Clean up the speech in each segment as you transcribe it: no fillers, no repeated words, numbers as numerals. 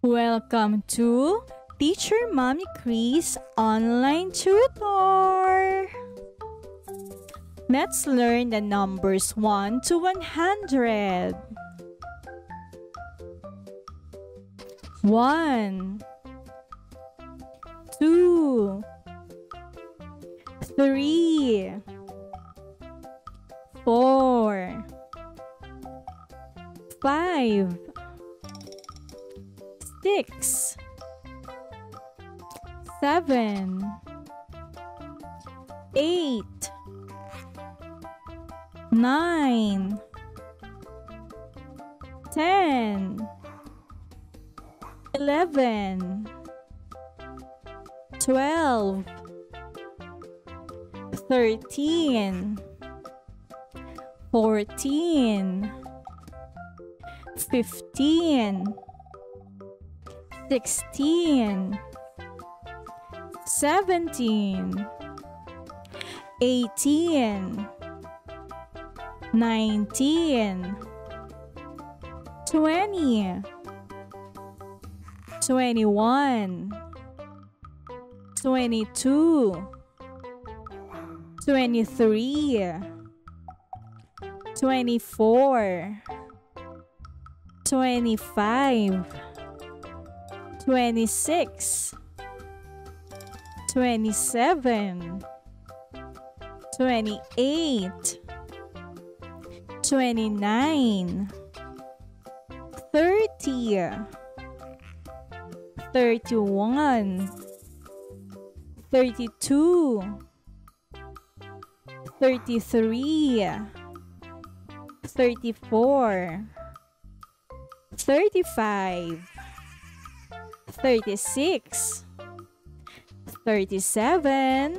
Welcome to Teacher Mommy Chris Online Tutor. Let's learn the numbers 1 to 100. 1 2 3 4 5 6 7 8 9 10 11 12 13 14 15 16 17 18 19 20 21 22 23 24 25 26 27 28 29 30 31 32 33 34 35 36 37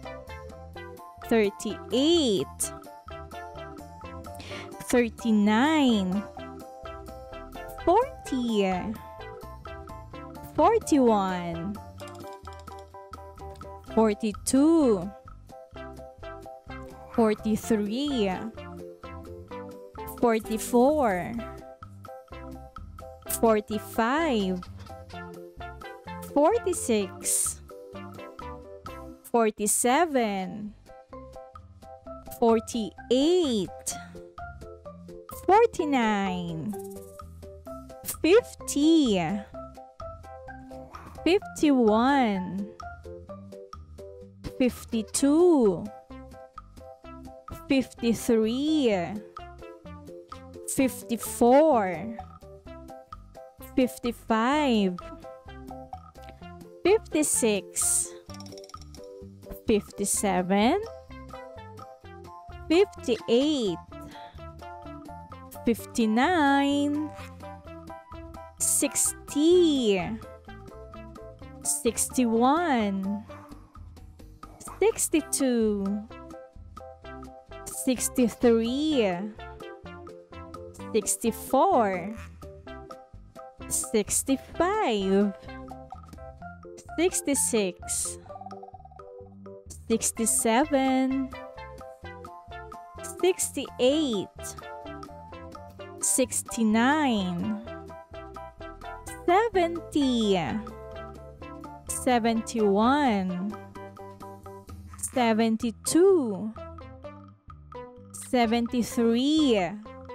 38 39 40 41 42 43 44 45 46 47 48 49 50 51 52 53 54 55 56 57 58 59 60 61 62 63 64 65 66 67 68 69 70 71 72 73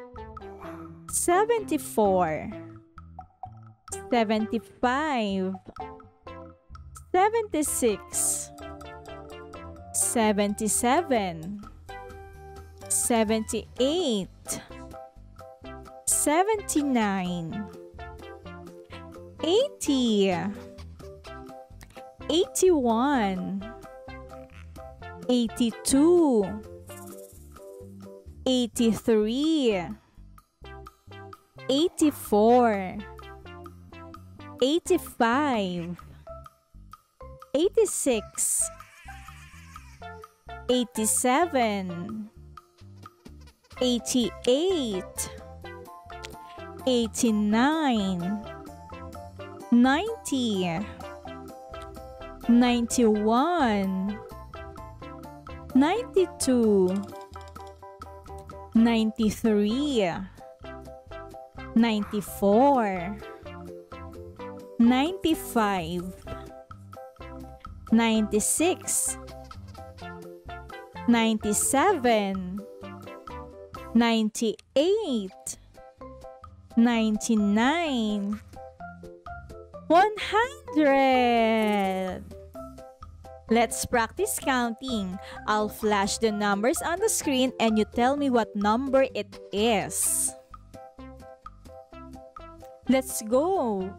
74 75 76 77 78 79 80 81 82 83 84 85 86 87 88 89 90 91 92 93 94 95, 96, 97, 98, 99, 100. Let's practice counting. I'll flash the numbers on the screen and you tell me what number it is. Let's go.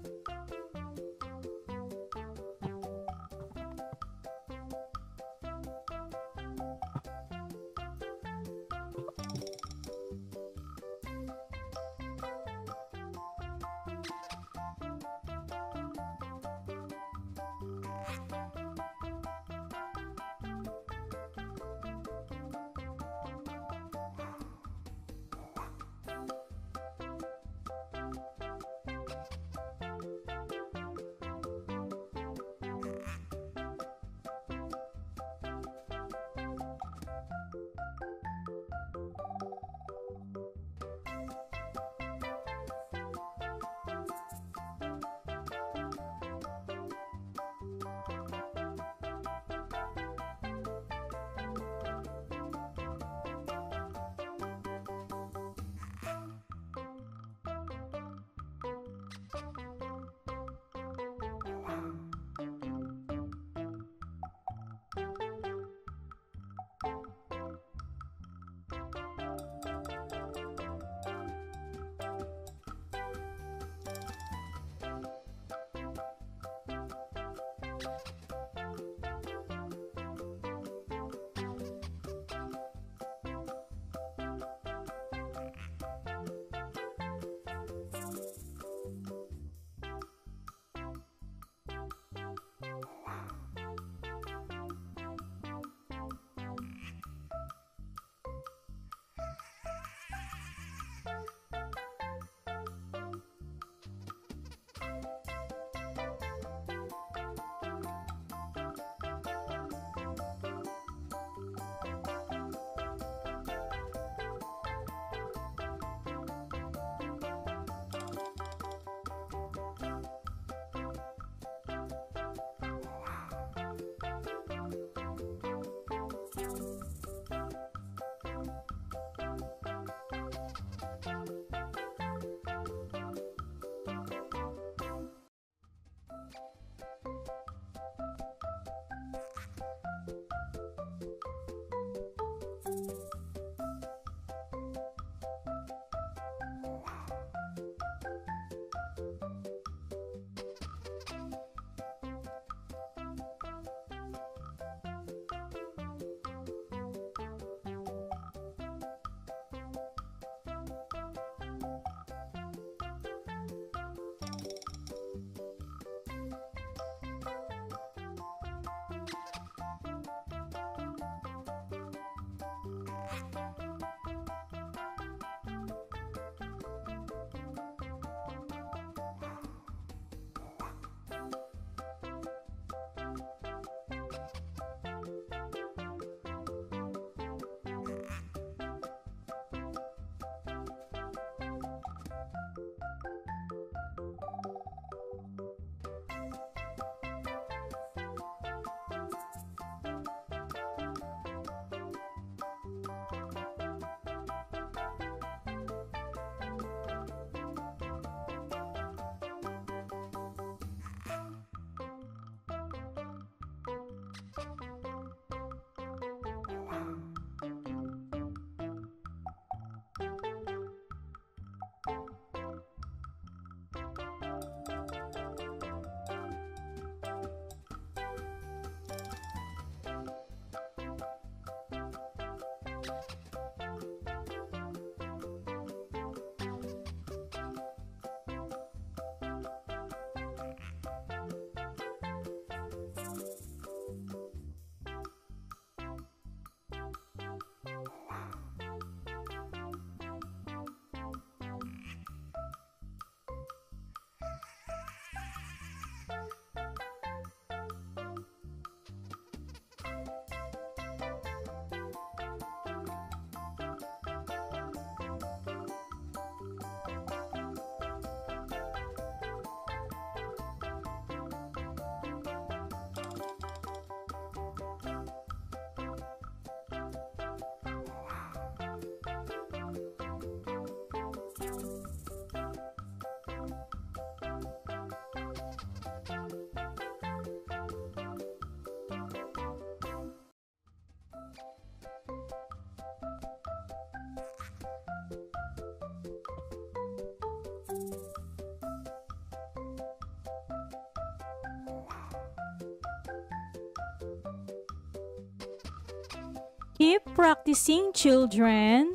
practicing, children.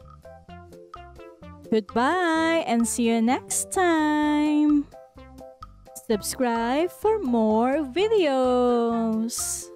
Goodbye and see you next time. Subscribe for more videos.